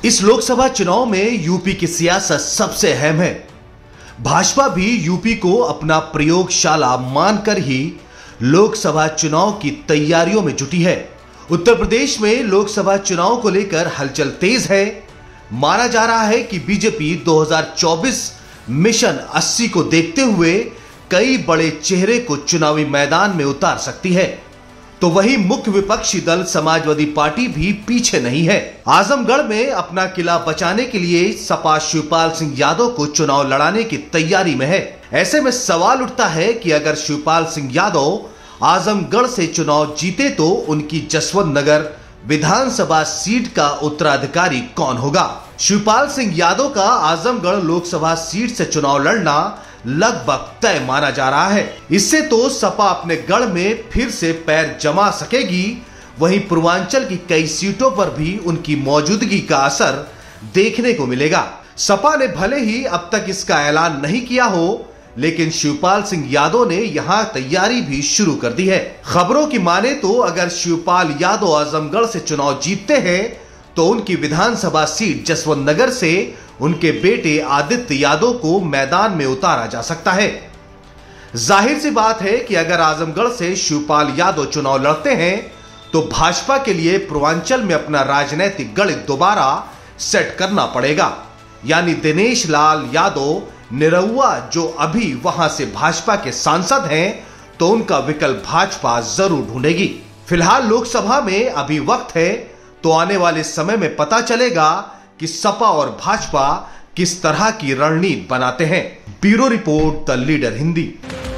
इस लोकसभा चुनाव में यूपी की सियासत सबसे अहम है। भाजपा भी यूपी को अपना प्रयोगशाला मानकर ही लोकसभा चुनाव की तैयारियों में जुटी है। उत्तर प्रदेश में लोकसभा चुनाव को लेकर हलचल तेज है। माना जा रहा है कि बीजेपी 2024 मिशन 80 को देखते हुए कई बड़े चेहरे को चुनावी मैदान में उतार सकती है। तो वही मुख्य विपक्षी दल समाजवादी पार्टी भी पीछे नहीं है। आजमगढ़ में अपना किला बचाने के लिए सपा शिवपाल सिंह यादव को चुनाव लड़ाने की तैयारी में है। ऐसे में सवाल उठता है कि अगर शिवपाल सिंह यादव आजमगढ़ से चुनाव जीते तो उनकी जसवंत नगर विधानसभा सीट का उत्तराधिकारी कौन होगा। शिवपाल सिंह यादव का आजमगढ़ लोकसभा सीट से चुनाव लड़ना लगभग तय माना जा रहा है। इससे तो सपा अपने गढ़ में फिर से पैर जमा सकेगी। वहीं पूर्वांचल की कई सीटों पर भी उनकी मौजूदगी का असर देखने को मिलेगा। सपा ने भले ही अब तक इसका ऐलान नहीं किया हो, लेकिन शिवपाल सिंह यादव ने यहां तैयारी भी शुरू कर दी है। खबरों की माने तो अगर शिवपाल यादव आजमगढ़ से चुनाव जीतते हैं तो उनकी विधानसभा सीट जसवंत नगर से उनके बेटे आदित्य यादव को मैदान में उतारा जा सकता है। जाहिर सी बात है कि अगर आजमगढ़ से शिवपाल यादव चुनाव लड़ते हैं तो भाजपा के लिए पूर्वांचल में अपना राजनीतिक गणित दोबारा सेट करना पड़ेगा। यानी दिनेश लाल यादव निरहुआ जो अभी वहां से भाजपा के सांसद हैं, तो उनका विकल्प भाजपा जरूर ढूंढेगी। फिलहाल लोकसभा में अभी वक्त है, तो आने वाले समय में पता चलेगा कि सपा और भाजपा किस तरह की रणनीति बनाते हैं। Bureau report, the leader Hindi.